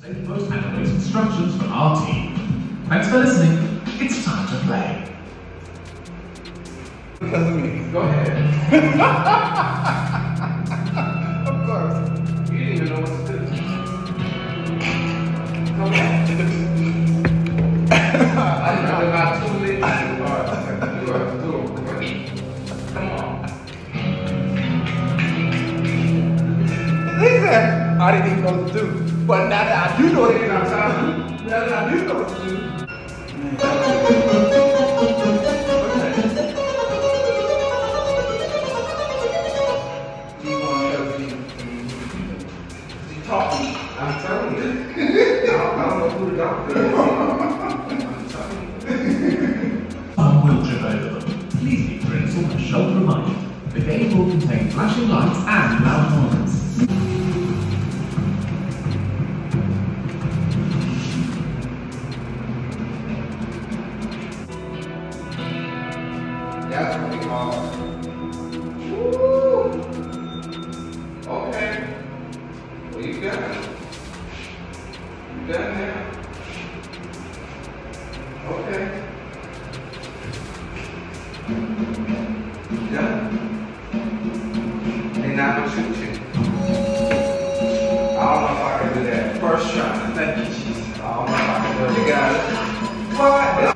Save most animate instructions from our team. Thanks for listening. It's time to play. Because of me. Go ahead. Of course. You didn't even know what to do. Come on. I know about 2 minutes. You are doing great. Come on. They said I didn't even know what to do. But now that I do know what it is, I'm telling you. Now that I do know what to do. I'm telling you. I don't know who the doctor is. I'm telling you. Someone will trip over them. Please keep Prince on a shoulder reminder. The game will contain flashing lights and loud noise. That's gonna be hard. Woo! Okay. Well, you got it. You got it now. Okay. Yeah. They're not gonna shoot you. I don't know if I can do that. First try. Thank you, Jesus. I don't know if I can do it. You got it. What?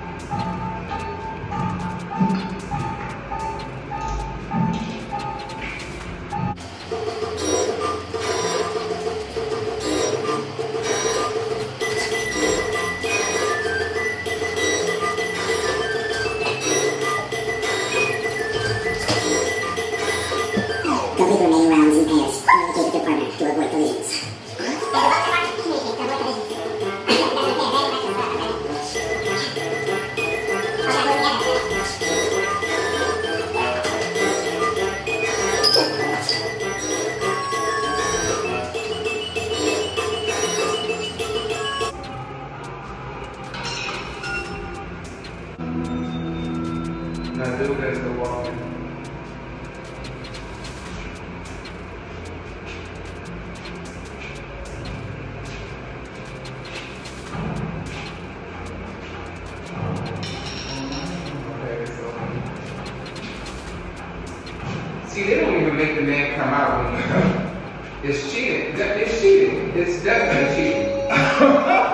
Complete the remaining rounds in pairs. Communicate with your partner to avoid collisions. Now do as the walking. See, they don't even make the man come out when he comes. It's cheating. It's cheating. It's definitely cheating.